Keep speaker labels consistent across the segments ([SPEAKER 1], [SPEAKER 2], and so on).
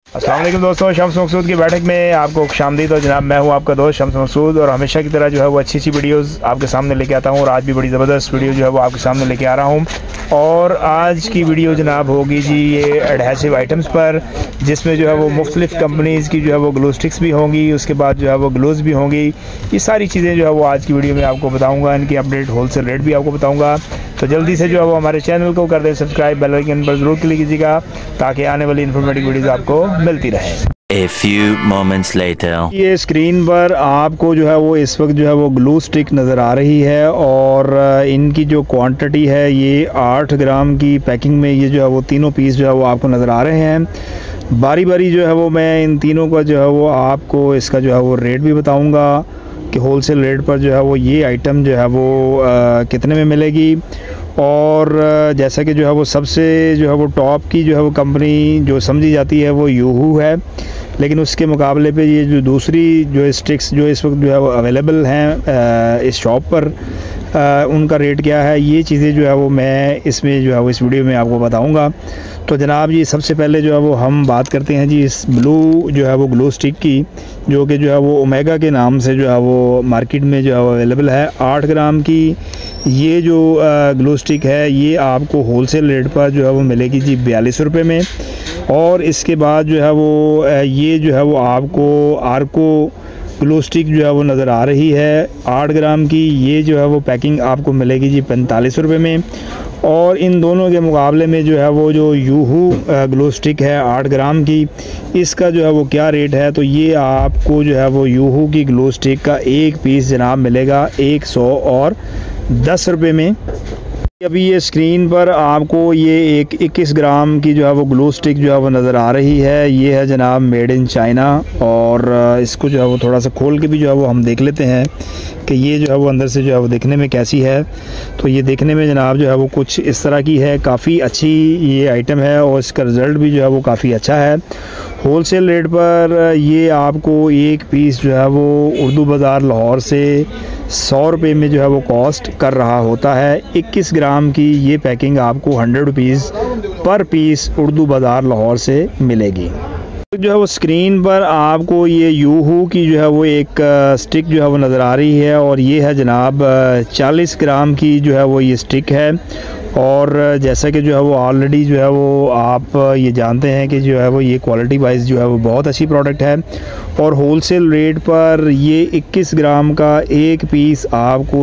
[SPEAKER 1] अस्सलाम वालेकुम दोस्तों, शम्स मकसूद की बैठक में आपको खुशामदीद। और जनाब मैं हूं आपका दोस्त शम्स मकसूद और हमेशा की तरह जो है वो अच्छी वीडियोस आपके सामने लेके आता हूं। और आज भी बड़ी ज़बरदस्त वीडियो जो है वो आपके सामने लेके आ रहा हूं। और आज की वीडियो जनाब होगी जी ये एडहेसिव आइटम्स पर, जिसमें जो है वो मुख्तलिफ़ कंपनीज़ की जो है वो ग्लू स्टिक्स भी होंगी, उसके बाद जो है वो ग्लूज़ भी होंगी। ये सारी चीज़ें जो है वो आज की वीडियो में आपको बताऊँगा। इनकी अपडेट होलसेल रेट भी आपको बताऊँगा। तो जल्दी से जो है वो हमारे चैनल को कर दें सब्सक्राइब, बेल आइकन पर ज़रूर क्लिक कीजिएगा ताकि आने वाली इन्फॉर्मेटिव वीडियोज़ आपको मिलती रहे।
[SPEAKER 2] A few moments later.
[SPEAKER 1] ये स्क्रीन पर आपको जो है वो इस वक्त जो है वो ग्लू स्टिक नज़र आ रही है और इनकी जो क्वांटिटी है ये 8 ग्राम की पैकिंग में ये जो है वो तीनों पीस जो है वो आपको नज़र आ रहे हैं। बारी बारी जो है वो मैं इन तीनों का जो है वो आपको इसका जो है वो रेट भी बताऊंगा कि होलसेल रेट पर जो है वो ये आइटम जो है वो कितने में मिलेगी। और जैसा कि जो है वो सबसे जो है वो टॉप की जो है वो कंपनी जो समझी जाती है वो यूहू है, लेकिन उसके मुकाबले पे ये जो दूसरी जो स्टिक्स जो इस वक्त जो है वो अवेलेबल हैं इस शॉप पर, उनका रेट क्या है, ये चीज़ें जो है वो मैं इसमें जो है वो इस वीडियो में आपको बताऊंगा। तो जनाब जी सबसे पहले जो है वो हम बात करते हैं जी इस ब्लू जो है वो ग्लू स्टिक की, जो कि जो है वो ओमेगा के नाम से जो है वो मार्केट में जो है वो अवेलेबल है। 8 ग्राम की ये जो ग्लू स्टिक है ये आपको होलसेल रेट पर जो है वो मिलेगी जी 42 रुपये में। और इसके बाद जो है वो ये जो है वो आपको आर्को ग्लू स्टिक जो है वो नज़र आ रही है 8 ग्राम की, ये जो है वो पैकिंग आपको मिलेगी जी 45 रुपये में। और इन दोनों के मुकाबले में जो है वो जो यूहू ग्लू स्टिक है 8 ग्राम की, इसका जो है वो क्या रेट है, तो ये आपको जो है वो यूहू की ग्लू स्टिक का एक पीस जनाब मिलेगा 110 रुपये में। अभी ये स्क्रीन पर आपको ये एक 21 ग्राम की जो है वो ग्लू स्टिक जो है वो नज़र आ रही है। ये है जनाब मेड इन चाइना। और इसको जो है वो थोड़ा सा खोल के भी जो है वो हम देख लेते हैं कि ये जो है वो अंदर से जो है वो देखने में कैसी है। तो ये देखने में जनाब जो है वो कुछ इस तरह की है, काफ़ी अच्छी ये आइटम है और इसका रिज़ल्ट भी जो है वो काफ़ी अच्छा है। होलसेल रेट पर ये आपको एक पीस जो है वो उर्दू बाज़ार लाहौर से 100 रुपये में जो है वो कॉस्ट कर रहा होता है। 21 ग्राम की ये पैकिंग आपको 100 रुपीज़ पर पीस उर्दू बाज़ार लाहौर से मिलेगी। जो है वो स्क्रीन पर आपको ये यूहू की जो है वो एक स्टिक जो है वो नज़र आ रही है और ये है जनाब 40 ग्राम की जो है वो ये स्टिक है। और जैसा कि जो है वो ऑलरेडी जो है वो आप ये जानते हैं कि जो है वो ये क्वालिटी वाइज जो है वो बहुत अच्छी प्रोडक्ट है। और होलसेल रेट पर ये 21 ग्राम का एक पीस आपको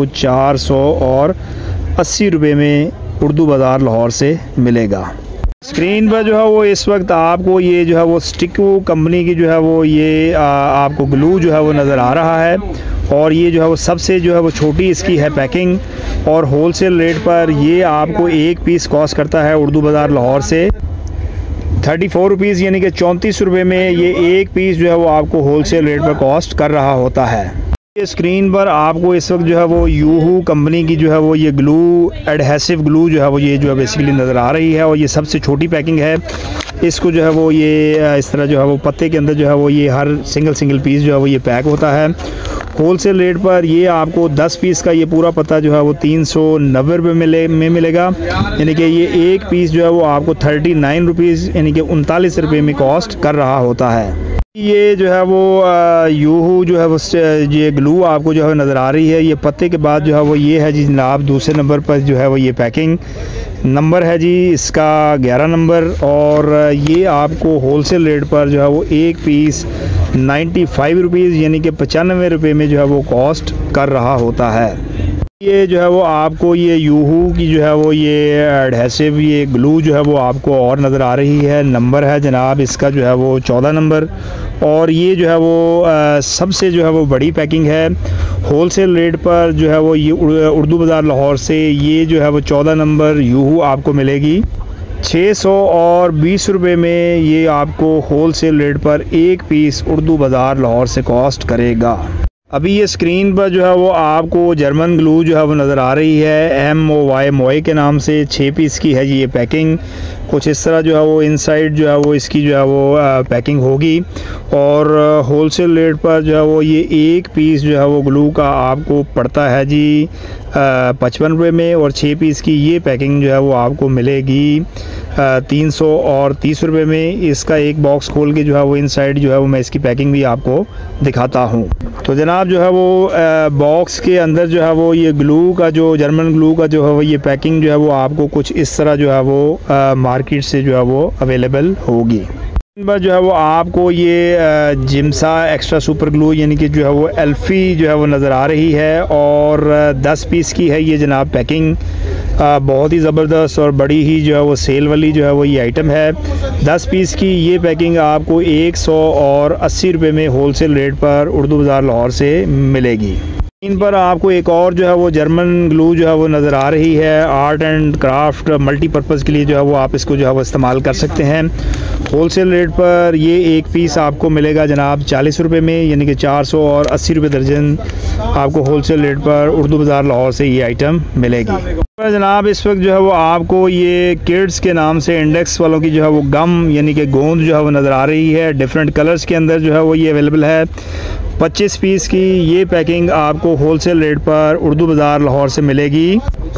[SPEAKER 1] 480 रुपये में उर्दू बाज़ार लाहौर से मिलेगा। स्क्रीन पर जो है वो इस वक्त आपको ये जो है वो स्टिको कंपनी की जो है वो ये आपको ग्लू जो है वो नज़र आ रहा है। और ये जो है वो सबसे जो है वो छोटी इसकी है पैकिंग। और होलसेल रेट पर ये आपको एक पीस कॉस्ट करता है उर्दू बाज़ार लाहौर से 34 रुपीज़, यानी कि 34 रुपये में ये एक पीस जो है वो आपको होलसेल रेट पर कॉस्ट कर रहा होता है। स्क्रीन पर आपको इस वक्त जो है वो यूहू कंपनी की जो है वो ये ग्लू एडहेसिव ग्लू जो है वो ये जो है बेसिकली नज़र आ रही है। और ये सबसे छोटी पैकिंग है। इसको जो है वो ये इस तरह जो है वो पत्ते के अंदर जो है वो ये हर सिंगल पीस जो है वो ये पैक होता है। होलसेल रेट पर ये आपको 10 पीस का ये पूरा पत्ता जो है वो 390 रुपये में मिलेगा, यानी कि ये एक पीस जो है वो आपको 39 रुपीज़ यानी कि 39 रुपये में कॉस्ट कर रहा होता है। ये जो है वो यूहू जो है वो ये ग्लू आपको जो है नज़र आ रही है। ये पत्ते के बाद जो है वो ये है जी जनाब दूसरे नंबर पर जो है वो ये पैकिंग नंबर है जी इसका 11 नंबर। और ये आपको होलसेल रेट पर जो है वो एक पीस 95 रुपीज़ यानी कि 95 रुपये में जो है वो कॉस्ट कर रहा होता है। ये जो है वो आपको ये यूहू की जो है वो ये एडहेसिव ये ग्लू जो है वो आपको और नज़र आ रही है। नंबर है जनाब इसका जो है वो 14 नंबर। और ये जो है वो सबसे जो है वो बड़ी पैकिंग है। होलसेल रेट पर जो है वो ये उर्दू बाज़ार लाहौर से ये जो है वो 14 नंबर यूहू आपको मिलेगी 620 रुपये में। ये आपको होलसेल रेट पर एक पीस उर्दू बाज़ार लाहौर से कॉस्ट करेगा। अभी ये स्क्रीन पर जो है वो आपको जर्मन ग्लू जो है वो नज़र आ रही है MOY मोए के नाम से 6 पीस की है जी ये पैकिंग। कुछ इस तरह जो है वो इनसाइड जो है वो इसकी जो है वो पैकिंग होगी। और होलसेल रेट पर जो है वो ये एक पीस जो है वो ग्लू का आपको पड़ता है जी 55 रुपये में, और 6 पीस की ये पैकिंग जो है वो आपको मिलेगी 330 रुपये में। इसका एक बॉक्स खोल के जो है वो इनसाइड जो है वो मैं इसकी पैकिंग भी आपको दिखाता हूँ। तो जनाब जो है वो बॉक्स के अंदर जो है वो ये ग्लू का जो जर्मन ग्लू का जो है वो ये पैकिंग जो है वो आपको कुछ इस तरह जो है वो मार्केट से जो है वो अवेलेबल होगी। पर जो है वो आपको ये जिम्सा एक्स्ट्रा सुपर ग्लू यानी कि जो है वो एल्फ़ी जो है वो नज़र आ रही है, और 10 पीस की है ये जनाब पैकिंग। बहुत ही ज़बरदस्त और बड़ी ही जो है वो सेल वाली जो है वो ये आइटम है। 10 पीस की ये पैकिंग आपको 180 रुपये में होलसेल रेट पर उर्दू बाज़ार लाहौर से मिलेगी। इन पर आपको एक और जो है वो जर्मन ग्लू जो है वो नज़र आ रही है। आर्ट एंड क्राफ्ट मल्टीपर्पज़ के लिए जो है वो आप इसको जो है वो इस्तेमाल कर सकते हैं। होलसेल रेट पर ये एक पीस आपको मिलेगा जनाब 40 रुपये में, यानी कि 480 रुपये दर्जन आपको होलसेल रेट पर उर्दू बाज़ार लाहौर से ये आइटम मिलेगी। जनाब इस वक्त जो है वो आपको ये किड्स के नाम से इंडेक्स वालों की जो है वो गम यानी कि गोंद जो है वो नज़र आ रही है। डिफरेंट कलर्स के अंदर जो है वो ये अवेलेबल है। 25 पीस की ये पैकिंग आपको होलसेल रेट पर उर्दू बाज़ार लाहौर से मिलेगी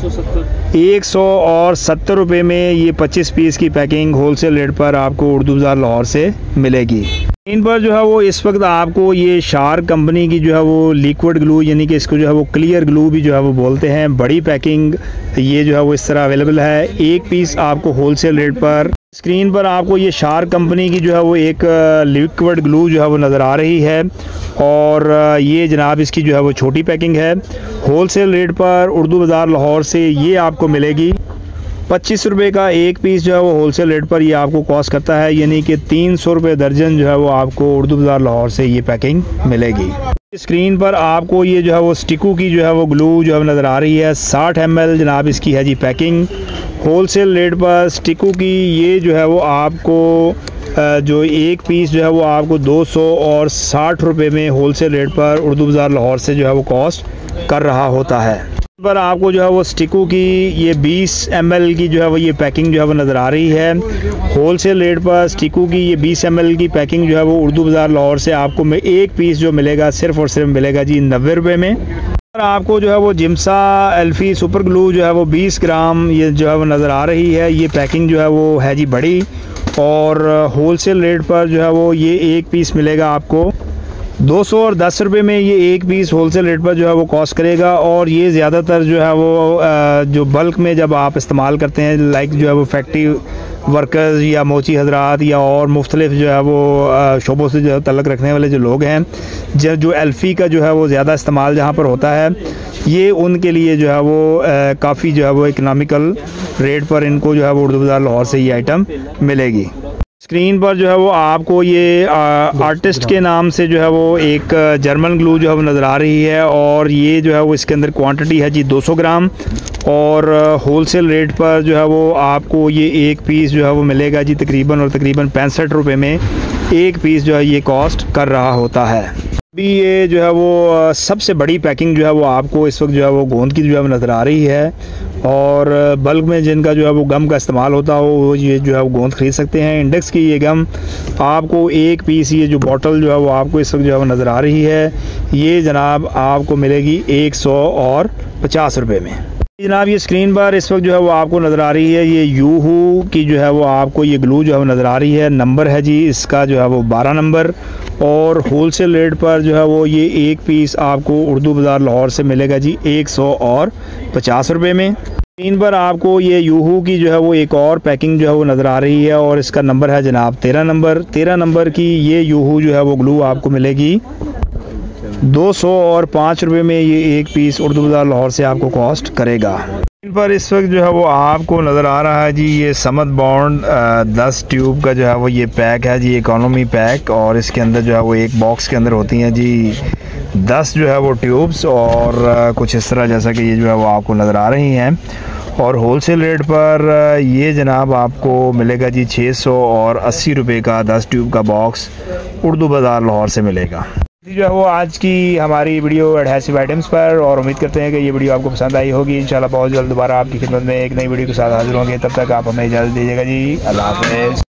[SPEAKER 1] 170 रुपये में। ये 25 पीस की पैकिंग होलसेल रेट पर आपको उर्दू बाज़ार लाहौर से मिलेगी। इन पर जो है वो इस वक्त आपको ये शार्क कंपनी की जो है वो लिक्विड ग्लू यानी कि इसको जो है वो क्लियर ग्लू भी जो है वो बोलते हैं, बड़ी पैकिंग ये जो है वो इस तरह अवेलेबल है। एक पीस आपको होलसेल रेट पर स्क्रीन पर आपको ये शार्क कंपनी की जो है वो एक लिक्विड ग्लू जो है वो नज़र आ रही है, और ये जनाब इसकी जो है वो छोटी पैकिंग है। होलसेल रेट पर उर्दू बाज़ार लाहौर से ये आपको मिलेगी 25 रुपये का एक पीस जो है वो होलसेल रेट पर ये आपको कॉस्ट करता है, यानी कि 300 रुपये दर्जन जो है वो आपको उर्दू बाज़ार लाहौर से ये पैकिंग मिलेगी। स्क्रीन पर आपको ये जो है वो स्टिकू की जो है वो ग्लू जो है नज़र आ रही है। 60 ml जनाब इसकी है जी पैकिंग। होलसेल रेट पर स्टिकू की ये जो है वो आपको जो एक पीस जो है वो आपको 260 रुपये में होलसेल रेट पर उर्दू बाज़ार लाहौर से जो है वो कॉस्ट कर रहा होता है। पर आपको जो है वो स्टिकू की ये 20 ml की जो है वो ये पैकिंग जो है वो नज़र आ रही है। होलसेल रेट पर स्टिकू की ये 20 ml की पैकिंग जो है वो उर्दू बाज़ार लाहौर से आपको में एक पीस जो मिलेगा सिर्फ़ और सिर्फ मिलेगा जी 90 रुपये में। और आपको जो है वो जिम्सा एल्फ़ी सुपर ग्लू जो है वो 20 ग्राम ये जो है वो नज़र आ रही है। ये पैकिंग जो है वो है जी बड़ी, और होलसेल रेट पर जो है वो ये एक पीस मिलेगा आपको 210 रुपये में। ये एक पीस होलसेल रेट पर जो है वो कॉस्ट करेगा, और ये ज़्यादातर जो है वो जो बल्क में जब आप इस्तेमाल करते हैं लाइक जो है वो फैक्ट्री वर्कर्स या मोची हजरात या और मुख्तलिफ जो है वो शोबों से जो है तल्लक रखने वाले जो लोग हैं, जो एल्फ़ी का जो है वो ज़्यादा इस्तेमाल जहाँ पर होता है, ये उनके लिए जो है वो काफ़ी जो है वो इकनॉमिकल रेट पर इनको जो है वो उर्दू बाज़ार लाहौर से ये आइटम मिलेगी। स्क्रीन पर जो है वो आपको ये आर्टिस्ट के नाम से जो है वो एक जर्मन ग्लू जो है वो नज़र आ रही है, और ये जो है वो इसके अंदर क्वांटिटी है जी 200 ग्राम, और होलसेल रेट पर जो है वो आपको ये एक पीस जो है वो मिलेगा जी तकरीबन 65 रुपये में एक पीस जो है ये कॉस्ट कर रहा होता है। अभी ये जो है वो सबसे बड़ी पैकिंग जो है वो आपको इस वक्त जो है वो गोंद की जो है वो नज़र आ रही है, और बल्क में जिनका जो है वो गम का इस्तेमाल होता हो वो ये जो है वो गोंद ख़रीद सकते हैं। इंडेक्स की ये गम आपको एक पीस ये जो बॉटल जो है वो आपको इस वक्त जो है वो नज़र आ रही है, ये जनाब आपको मिलेगी 150 रुपये में। जनाब ये स्क्रीन पर इस वक्त जो है वो आपको नज़र आ रही है ये यूहू की जो है वो आपको ये ग्लू जो है वो नज़र आ रही है। नंबर है जी इसका जो है वो 12 नंबर, और होलसेल रेट पर जो है वो ये एक पीस आपको उर्दू बाज़ार लाहौर से मिलेगा जी 150 रुपये में। स्क्रीन पर आपको ये यूहू की जो है वो एक और पैकिंग जो है वो नज़र आ रही है, और इसका नंबर है जनाब 13 नंबर की ये यूहू जो है वो ग्लू आपको मिलेगी 205 रुपये में। ये एक पीस उर्दू बाज़ार लाहौर से आपको कॉस्ट करेगा। इन पर इस वक्त जो है वो आपको नज़र आ रहा है जी ये समद बॉन्ड 10 ट्यूब का जो है वो ये पैक है जी, इकोनॉमी पैक, और इसके अंदर जो है वो एक बॉक्स के अंदर होती हैं जी 10 जो है वो ट्यूब्स, और कुछ इस तरह जैसा कि ये जो है वो आपको नज़र आ रही हैं। और होलसेल रेट पर ये जनाब आपको मिलेगा जी 680 रुपये का 10 ट्यूब का बॉक्स उर्दू बाज़ार लाहौर से मिलेगा। जो है वो आज की हमारी वीडियो एडहेसिव आइटम्स पर, और उम्मीद करते हैं कि ये वीडियो आपको पसंद आई होगी। इंशाल्लाह बहुत जल्द दोबारा आपकी खिदमत में एक नई वीडियो के साथ हाजिर होंगे। तब तक आप हमें इजाज़त दीजिएगा जी। अल्लाह हाफ़िज़।